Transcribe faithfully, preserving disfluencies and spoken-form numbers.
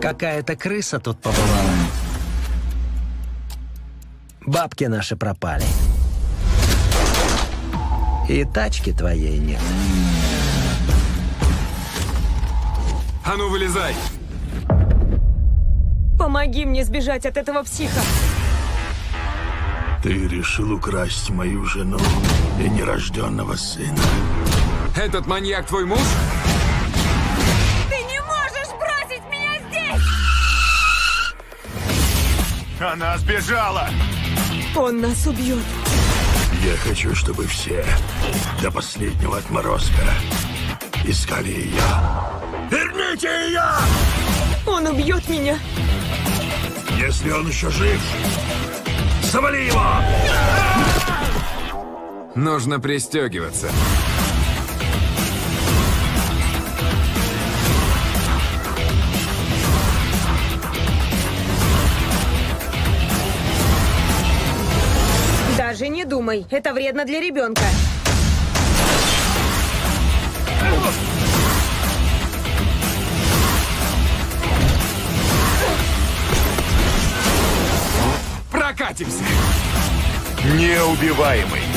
Какая-то крыса тут побывала. Бабки наши пропали. И тачки твоей нет. А ну, вылезай! Помоги мне сбежать от этого психа. Ты решил украсть мою жену и нерожденного сына. Этот маньяк твой муж? Ты не можешь бросить меня здесь! Она сбежала! Он нас убьет. Я хочу, чтобы все до последнего отморозка искали ее. Верните ее! Он убьет меня. Если он еще жив, завали его! Нужно пристегиваться. Даже не думай, это вредно для ребенка. Прокатимся! Неубиваемый.